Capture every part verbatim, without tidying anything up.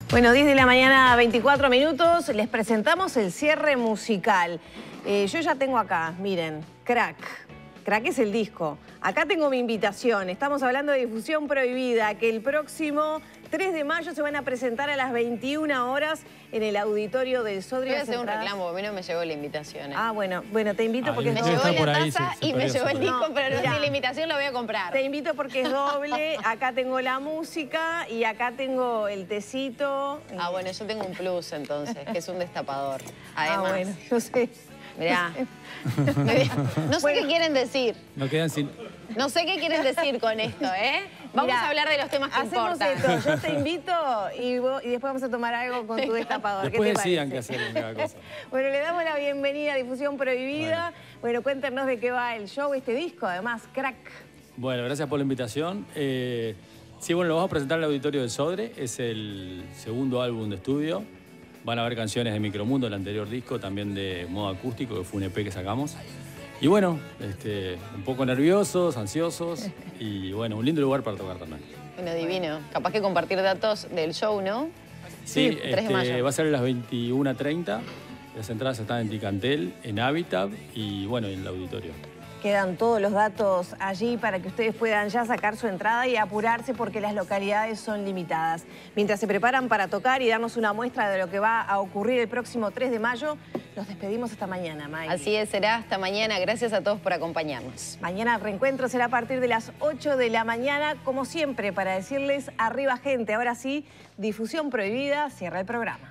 Bueno, diez de la mañana, veinticuatro minutos, les presentamos el cierre musical. Eh, yo ya tengo acá, miren, Crack. Crack es el disco. Acá tengo mi invitación. Estamos hablando de Difusión Prohibida, que el próximo tres de mayo se van a presentar a las veintiuna horas en el auditorio del Sodre. Voy a hacer un reclamo, a mí no me llegó la invitación. ¿eh? Ah, bueno, bueno, te invito ah, porque me es llegó doble. la ahí, taza se- se y me perdió, llegó se el perdió. disco, pero no Mirá. sé la invitación, la voy a comprar. Te invito porque es doble. Acá tengo la música y acá tengo el tecito. Ah, bueno, yo tengo un plus entonces, que es un destapador. Además, Ah, bueno, no sé. mirá. No sé Bueno. qué quieren decir. No quedan sin... No sé qué quieren decir con esto, ¿eh? Vamos Mirá, a hablar de los temas que hacemos importan. esto, yo te invito y, vos- y después vamos a tomar algo con tu destapador. ¿Qué Después te decidan parece? qué hacer con cada cosa. Bueno, le damos la bienvenida a Difusión Prohibida. Bueno. bueno, cuéntenos de qué va el show, este disco, además, Crack. Bueno, gracias por la invitación. Eh, sí, bueno, lo vamos a presentar en el Auditorio del Sodre. Es el segundo álbum de estudio. Van a haber canciones de Micromundo, el anterior disco, también de modo acústico, que fue un E P que sacamos. Y bueno, este, un poco nerviosos, ansiosos y bueno, un lindo lugar para tocar también. Bueno, divino. Capaz que compartir datos del show, ¿no? Sí, tres de este, mayo. va a ser a las veintiuna treinta. Las entradas están en Ticantel, en Habitat y bueno, en el auditorio. Quedan todos los datos allí para que ustedes puedan ya sacar su entrada y apurarse porque las localidades son limitadas. Mientras se preparan para tocar y darnos una muestra de lo que va a ocurrir el próximo tres de mayo, nos despedimos hasta mañana, May. Así es, será hasta mañana. Gracias a todos por acompañarnos. Mañana el reencuentro será a partir de las ocho de la mañana, como siempre, para decirles arriba gente. Ahora sí, Difusión Prohibida cierra el programa.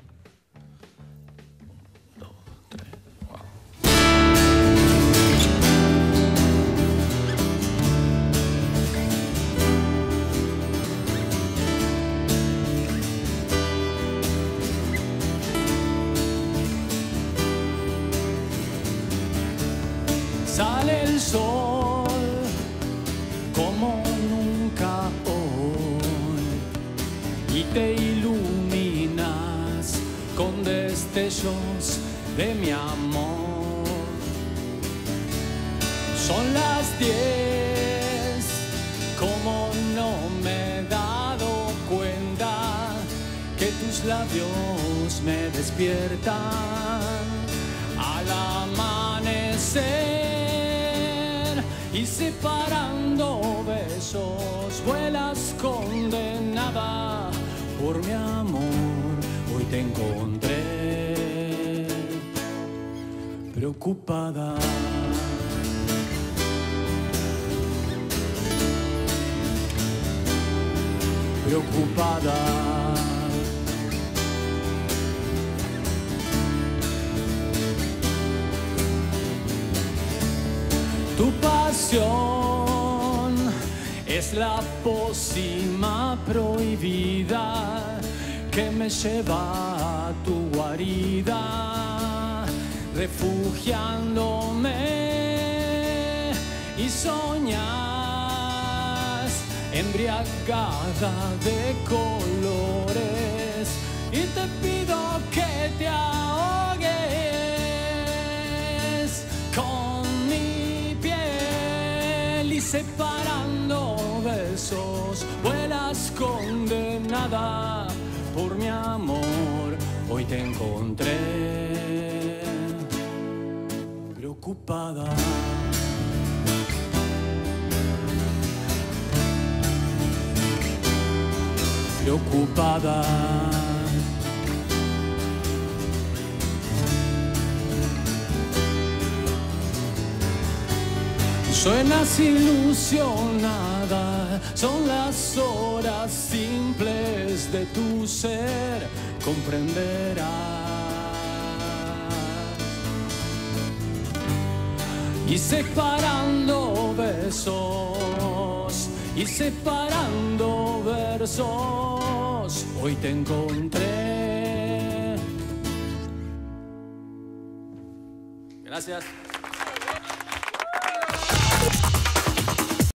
Sale el sol como nunca hoy y te iluminas con destellos de mi amor. Son las diez, como no me he dado cuenta que tus labios me despiertan al amanecer. Y separando besos, vuelas condenada por mi amor. Hoy te encontré preocupada. Preocupada. Tu pasión es la pócima prohibida que me lleva a tu guarida, refugiándome y soñas embriagada de colores y te pido que te ahogues con mi piel y separando besos vuelas condenada por mi amor. Hoy te encontré preocupada. Preocupada. Suenas ilusionada, son las horas simples de tu ser, comprenderás. Y separando besos, y separando versos, hoy te encontré. Gracias.